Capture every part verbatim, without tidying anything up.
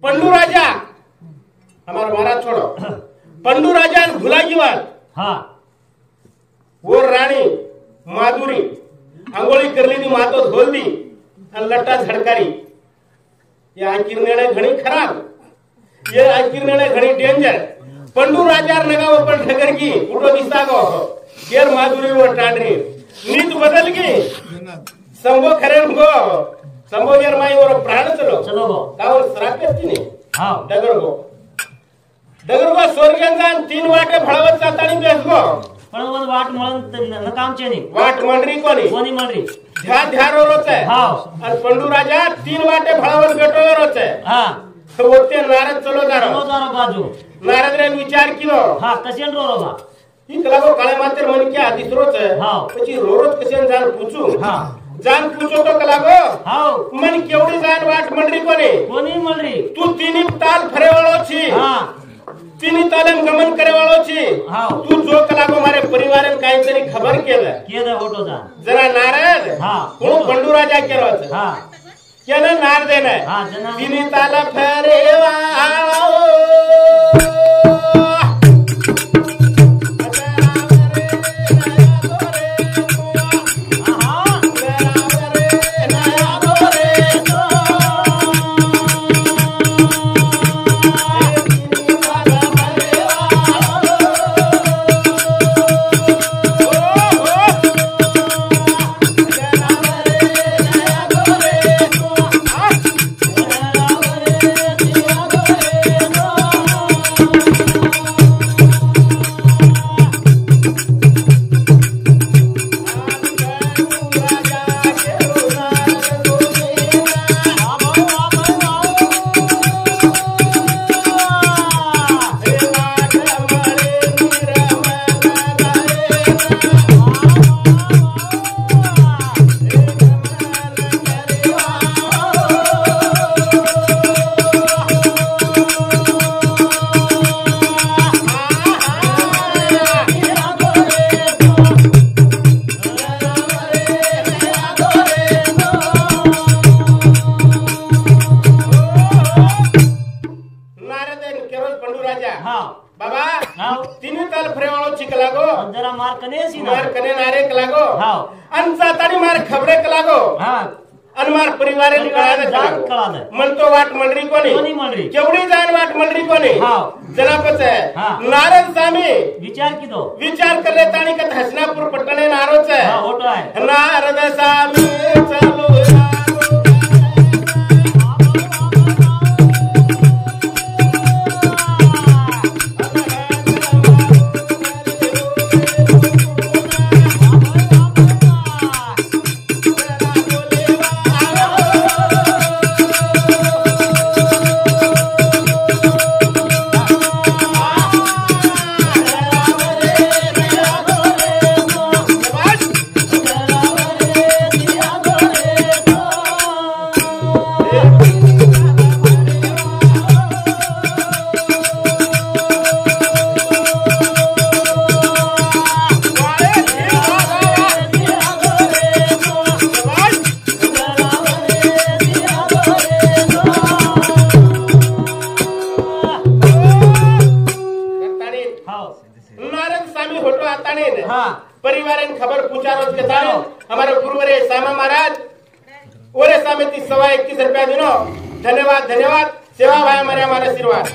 पंडू राजा हमारा महाराज छोड़ो पंडू राजा भुलागी बात हाँ वो राणी माधुरी अंगोळी करली ती मातो धोलदी आणि लट्टा झडकारी ये आखिर निर्णय घणी खराब ये आखिर निर्णय घणी डेंजर पंडू राजार नगाव पण ठगर की उठो दिसता गो गेर माधुरी व टांडरी नीत बदल की संभो खरे गो संभो गेर माई और प्राण चलो चलो गो कावर सराकती ने हाँ डगर गो डगर गो स्वर्गंगान तीन वाटे भळवत जातानी बेस गो पण वन वाट म्हणून नकामचे नाही वाट मंडरी कोणी कोणी मंडळी ध्यान ध्यान रोच आहे हाव आणि पंडू राजा तीन वाटे भळवत भेटो रोच आहे हा होते नारद चलो जारो चलो जारो बाजू नारद रे विचार किलो हा कसे रो बा ही कलागो काळे मात्र मन के आधी रोच आहे हाव પછી રોરોજ कसे जान पूछू हा जान पूछो तो कलागो हाव मन केवढी जान वाट मंडरी कोणी कोणी मंडळी तू तिनी ताल फरेवाळो छी हा तिनी तालम गमन करेवाळो छी हाव तू जो कलागो मारे परिवारन काहीतरी खबर केलं केदा फोटो जा जरा नारद हा कोण पंडू राजा केरोच हा केनं नार देना हा जना तिनी ताल फरेवाळो नारद स्वामी विचार की दो विचार कर लेता नहीं कि हसनापुर पट्टने नारोच है हाँ होटो है नारद स्वामी चलो धन्यवाद धन्यवाद सेवा भाई हमारे हमारा आशीर्वाद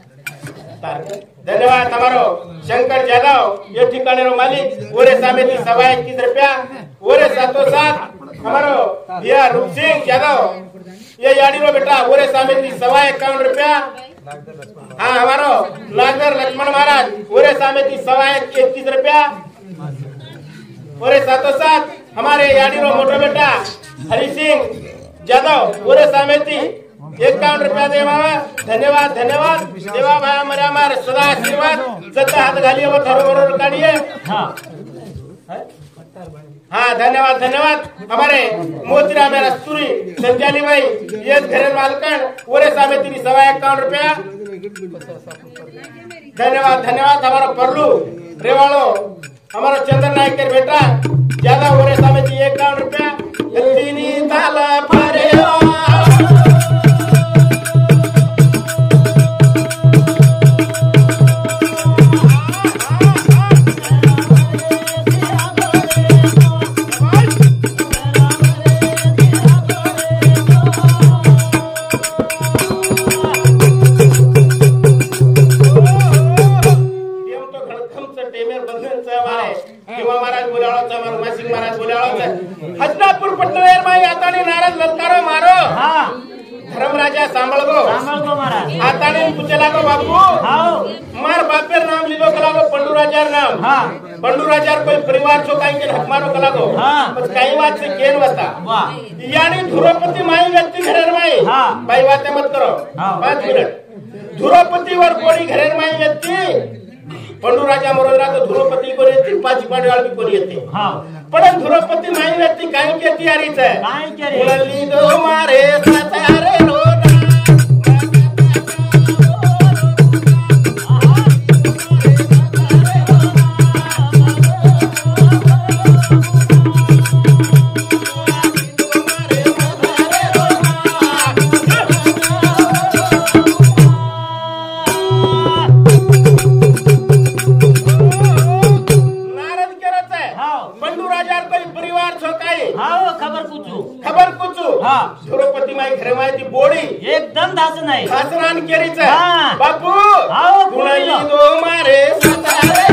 धन्यवाद हमारो शंकर जादव ये ठिकाने रो मालिक ओरे सामे थी सवा इक्कीस रुपया ओरे सातों सात हमारो ये रूप सिंह जादव ये याडी रो बेटा ओरे सामे थी सवा इक्यावन रुपया हाँ हमारो नागर लक्ष्मण महाराज ओरे सामे थी सवा इक्कीस रुपया ओरे सातों सात हमारे याडी रो मोटो बेटा हरि सिंह जादव ओरे सामे थी इक्यावन रुपया दे मामा धन्यवाद धन्यवाद सेवा भाई हमारे हमारे सदा आशीर्वाद सत्ता हाथ घालिए वो थरो बरोबर काढ़िए हाँ हाँ धन्यवाद धन्यवाद हमारे मोतीरा मेरा सूरी संचाली भाई ये घरे मालकन ओरे सामे तीन सवा इक्यावन रुपया धन्यवाद धन्यवाद हमारा परलू रेवाड़ो हमारा चंदन नायक के बेटा ज्यादा ओरे सामे तीन इक्यावन रुपया तीन ताला भरे सांभाळ गो महाराज आता ने पूछे लागो बापू हाओ मार बापेर नाम लीलो कलागो पंडुराजार नाम हाँ पंडुराजार कोई परिवार छो काई के हकमारो कलागो हाँ बस काई बात से केन बता वाह यानी ध्रुपति माई व्यक्ति घरेर माई हाँ भाई बातें मत करो हाँ पांच मिनट ध्रुपति वर कोणी घरेर माई व्यक्ति पंडुराजा मरोदरा तो ध्रुपति को येते पाच पांडवाळ भी कोणी येते हाँ पण ध्रुपति माई व्यक्ति काई के तयारीच आहे काय करे उलली दो मारे सातारे रोना ध्रुपति माई घरे माई ती बोडी एकदम धासन आहे खासरान केरीच हाँ। बापू हाओ कुणाली दो मारे सातारे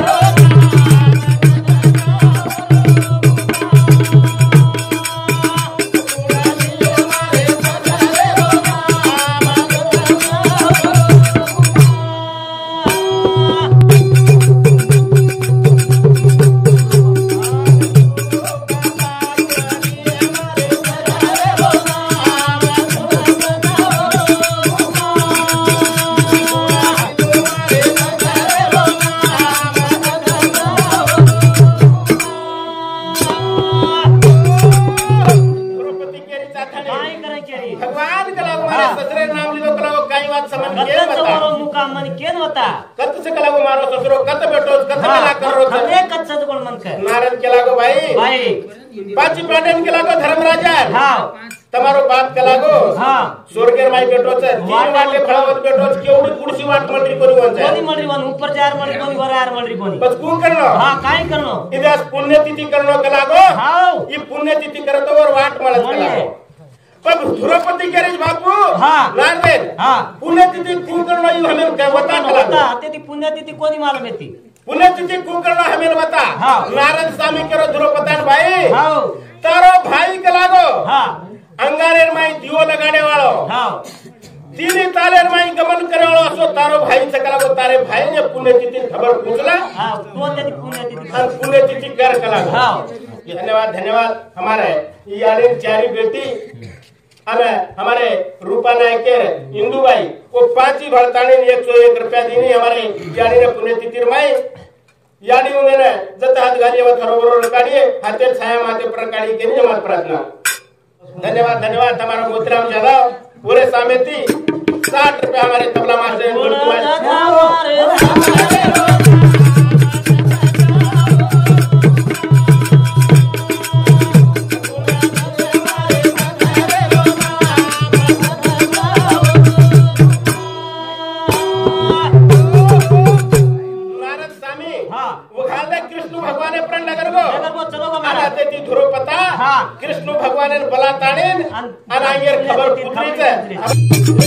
भगवान कलागो मारे ससरे नाम लिलो कलागो काई बात समझ के बता मुकाम मन केन होता कत से कलागो मारो ससरो कत बेटो कत कला करो हरे कच्चा कोण मन कर नारद कलागो भाई भाई पाची पाटन कलागो धर्मराजा हां તમારો બાપ કલાગો હા સ્વર્ગેર માઈ બેઠો છે तीन વાટે ફળાવત બેઠો છે કેવડી કુડસી વાટ મંડરી કર્યું છે કોની મંડરી વન ઉપર ચાર મંડરી કોની વરાર મંડરી કોની બસ કું કરનો હા કાઈ કરનો ઇદાસ પુણ્યતિથિ કરનો કલાગો હાઉ ઈ પુણ્યતિથિ કરે તો ઓર વાટ મળે કલાગો पर ध्रुपति करे बापू हाँ नारद हाँ पुण्यतिथि कु करनो ई हमें के बता बता तेती पुण्यतिथि कोनी मालूम हेती पुण्यतिथि कु करनो हमें बता हाँ नारद स्वामी करो ध्रुपदन भाई हां तारो भाई कलागो हां अंगारेर माई दियो लगाने वालो हां तीन तालेर माई गमन करे वालो असो तारो भाई से कलागो तारे भाई ने पुण्यतिथि खबर पूछला हां तो तेती पुण्यतिथि और पुण्यतिथि कर कलागो हां धन्यवाद धन्यवाद हमारे यानी चारी बेटी हमें हमारे रूपा नायक के इंदू भाई वो पांच ही भरताने एक सौ एक रुपया दीनी हमारे यानी ने पुण्यतिथि माई यानी उन्हें जत हाथ घाली व थरोवर काढिए हाथे छाया माथे पर काढी के जमात प्रार्थना धन्यवाद धन्यवाद हमारा मोतीराम यादव पूरे सामेती साठ रुपया हमारे तबला मास्टर कृष्ण भगवान प्रण नगर गो नगर गो चलो गो महाराज आते ती ध्रुपता हां कृष्ण भगवान ने बला ताणीन अनांगेर खबर पुत्री छे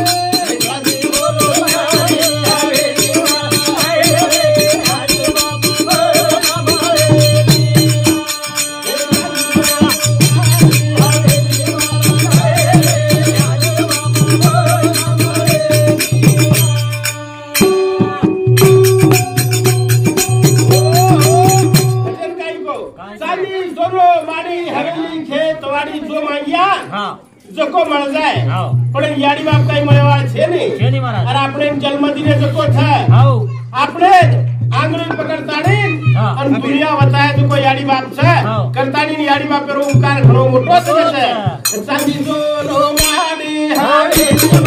जको मळ जाय पण याडी बाप काही मळवाळ छे नहीं छे नहीं महाराज अरे आपणे जन्मदिने जको था हाउ आपणे आंगળી पकड़ताणी और दुनिया बताए जको याडी बाप छे करताणी याडी बाप रो उपकार घणो मोटो छे सांजी जो नो माडी हावे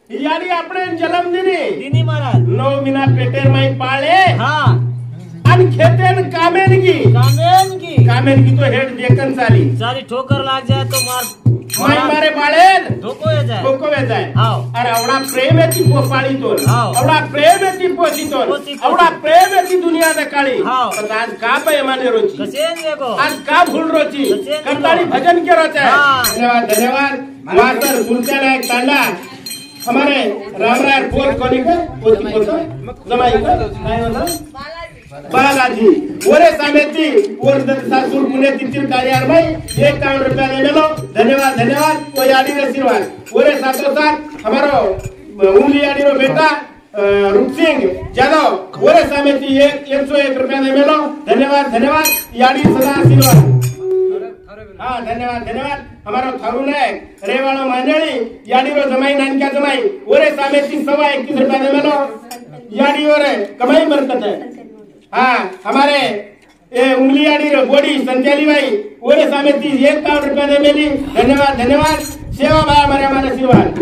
यानी આપણે जन्मदिनी दिनी महाराज नौ महीना पेटेर माई पाळे हाँ आणि खेतेन कामेनगी कामेन की कामेनगी तो हेड देखन चाली सारी ठोकर लाग जाए तो मार माई मारे पाळेन ठोको हो जाए कोको वेजाय हाव अरे एवढा प्रेम आहे ती पोपाळी तो हाव. एवढा प्रेम आहे ती पोसी तो पोसी तो. एवढा प्रेम आहे ती दुनिया काळी हाव. पण आज का पे माने रोची कसे देखो आज का भूल रोची कसे देखो. करताली भजन के रोचे हाँ. धन्यवाद धन्यवाद मास्टर सुरत्याला एक तांडा हमारे रामराय पोत कोणी का पोती पोत जमाई का काय होतं बालाजी ओरे सामेती ओर सासूर पुणे तितील कार्यार भाई एक काउन रुपया ले लो धन्यवाद धन्यवाद वो यादी आशीर्वाद ओरे सातो साथ हमारो उंगली यादी रो बेटा रूप सिंह जादव ओरे सामेती एक एक सौ एक रुपया ले लो धन्यवाद धन्यवाद यादी सदा आशीर्वाद हाँ धन्यवाद धन्यवाद हमारा थारू नायक रेवाड़ो मांजड़ी यादी रो जमाई नानक्या जमाई ओरे सामेती सवा इक्कीस रुपया ले लो यादी ओरे कमाई बरकत है हाँ हमारे ये उंगली आड़ी रो बॉडी संत्याली भाई ओरे सामेती एक काउंट रुपया दे मेली धन्यवाद धन्यवाद सेवा भाई हमारे हमारे आशीर्वाद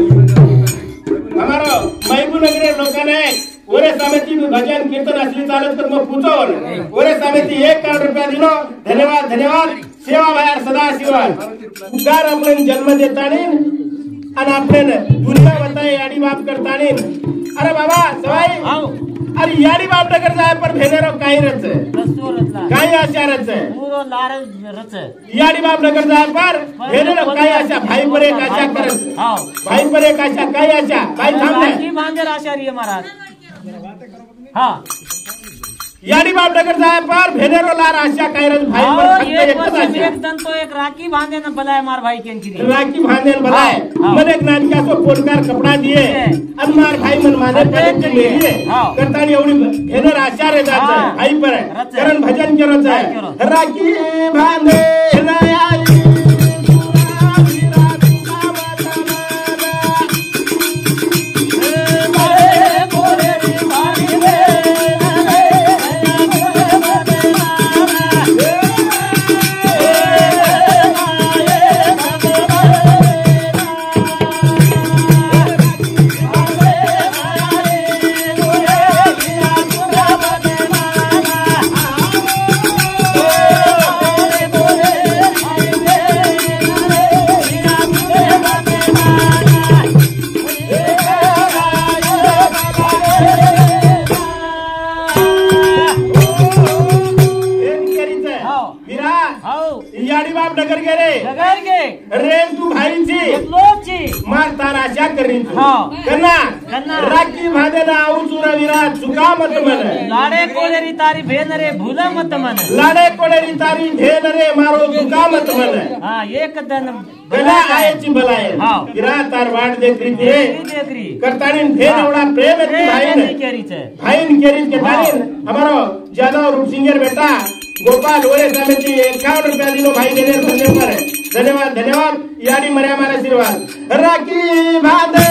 हमारो महबूब नगरे लोकांने ओरे सामेती भजन कीर्तन असली चालत तर मग पूछो ओरे सामेती एक काउंट रुपया दिलो धन्यवाद धन्यवाद सेवा भाई सदा आशीर्वाद उगार आपण जन्म देतानी आणि आपण दुनिया बताए आडी बाप करतानी अरे बाबा सवाई आओ अरे याडी बाप नगर जाय पर भेनेरो काही रच रस्तो रचला काही आशा रच पूरो लार रच याडी बाप नगर जाय पर भेनेरो काही आशा भाई पर एक आशा करत हां भाई पर एक आशा काही आशा काही थांबले राखी बांधे आचार्य महाराज हां याडी बाप नगर जाय पर भेनेरो लार आशा काही रच भाई पर और फक्त एक एकच वर्ष आशा एक जन तो एक राखी बांधे न बलाय मार भाई के की राखी बांधेल बनाए हाँ. मन एक नानक्या सो पोटकार कपडा दिए आणि मार भाई मन माने पडे के लिए हाँ. करतानी एवढी भेनेर आशा रे जात हाँ. भाई पर रच. करण भजन करो जाय काय करो? राखी बांधे आई याडी बाप नगर गेले नगर के रेन तू भाईची एक लोकची मार तार आशा करीन हाँ. कन्ना कन्ना. राखी भादेला आऊचुरा विरा चुका मत मन लाडे कोलेरी तारी भेन रे भूला मत मन लाडे कोडेरी तारी ढेल रे मारो चुका मत मन हाँ एक दन गला आयची बलाय हाँ. विरा तार वाट देखरी ते देखरी देखरी करतानी भेन एवढा प्रेम आहे ती भाईन नहीं केरी छे भाईन केरीन के तारीन हमारो जादव रूपसिंगर बेटा गोपाल ओरे समिति इक्यावन रुपया दिलो भाई देने धन्य पर धन्यवाद धन्यवाद यानी मरे हमारा आशीर्वाद राखी बांधे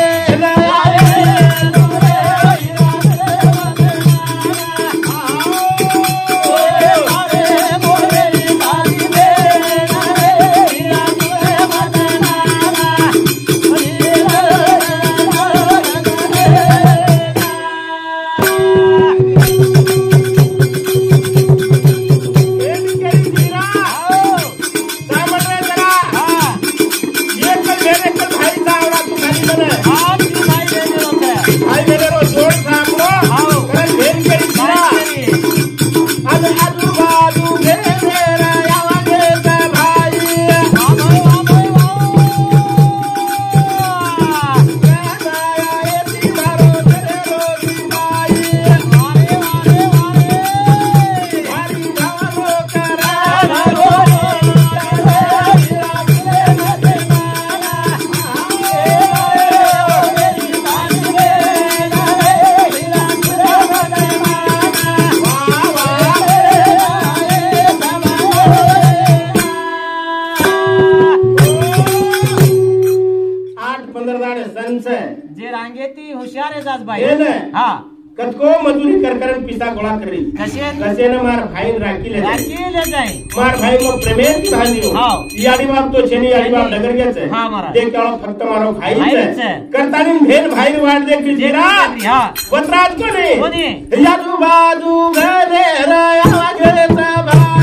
जे रांगेती होशियार आहे जात बाई हे ना. हा कतको मजूरी कर करन पिसा गोळा करी कसे कसे न मार भाई राखी ले राखी ले जाय मार भाई मग प्रेमेन की भांदियो हाव याडी बाप तो छेनी याडी बाप नगर गेच हां महाराज ते केवळ फक्त मारो भाई भाईच है करतानी भेन भाई वाट दे की जिरा हां वतराज कोणी कोणी याजू बाजू घरे राया घरेचा भाई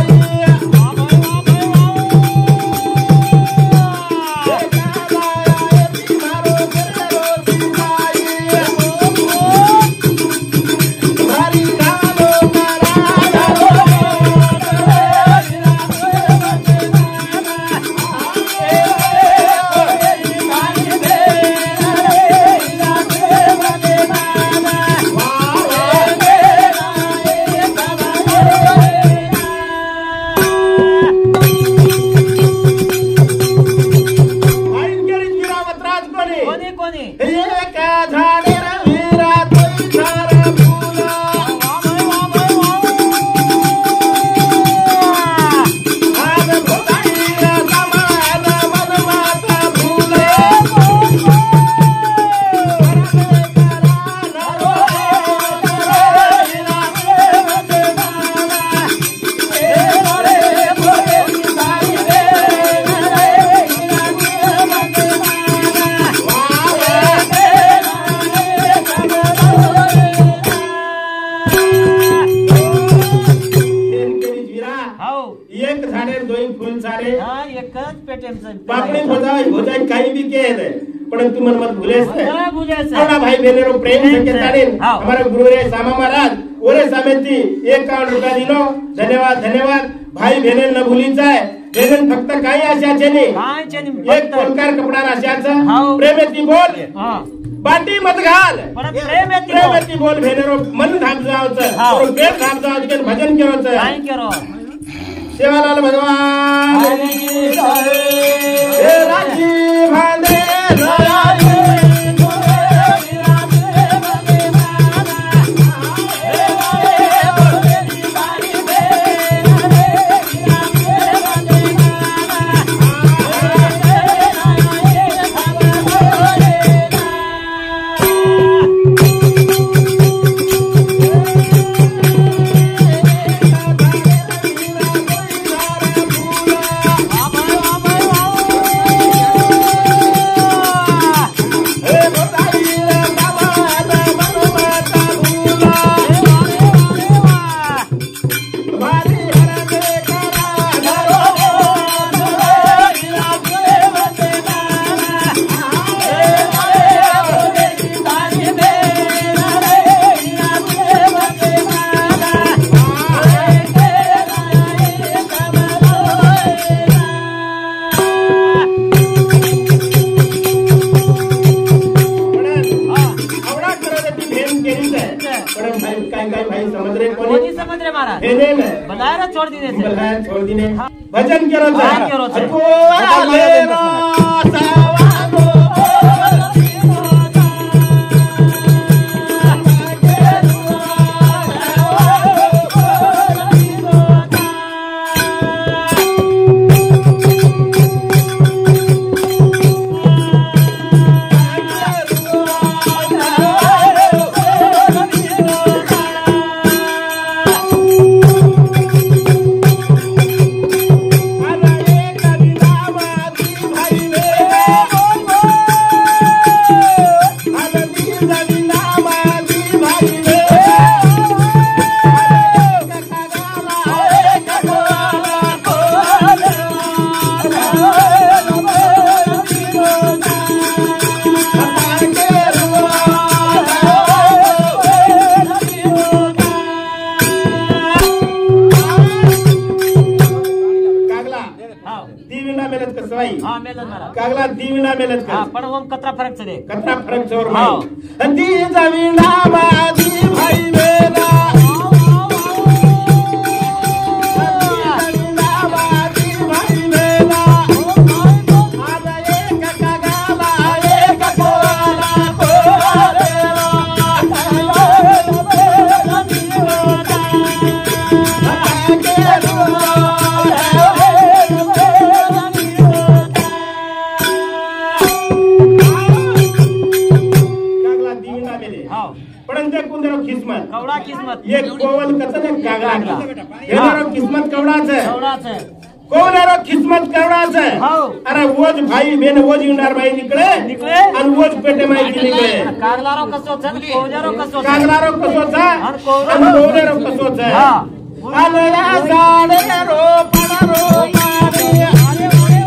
एक झाडे दोन फुल झाडे हां एकच पेटेमचं पापडी होजाय होजाय काही भी के है परंतु मन मत भूलेस ना भूलेस थोड़ा भाई बहनेरो प्रेम से कहताने हमारे गुरु रे सामा महाराज ओरे समिति एकावन्न रुपया दिलो धन्यवाद धन्यवाद भाई बहने न भूली जाय बहन फक्त काही आशाचे नाही काय चेनी एक कोणकार कपडा आशाचं प्रेमेती बोल हां बाटी मत घाल पण प्रेमेती प्रेमेती बोल बहनेरो मन धाप जावचं और पेट धाप जावचं भजन केरोचं काय केरो सेवालाल भगवान हे राजी भांडे छोड़ दीने छोड़ दीने भजन करो कागला दीविना मेहनत कर हां पण ओम कतरा फरक छे कतरा फरक छोर भाई दी जमीना बादी भाई मेरा अंते कुंदरो किस्मत कवड़ा किस्मत ये कोवल कतने कागला येनारो किस्मत कवडाच है कवडाच है कोवनारो किस्मत कवडाच है अरे वोज भाई बेन वोज युनार भाई निकले निकले अन वोज पेटे माई निकले कागलारो कसो छ कोवजारो कसो छ कागलारो कसो छ अन कोवनारो कसो छ हां आलेला साडे रो पडरो मारे आरे वारे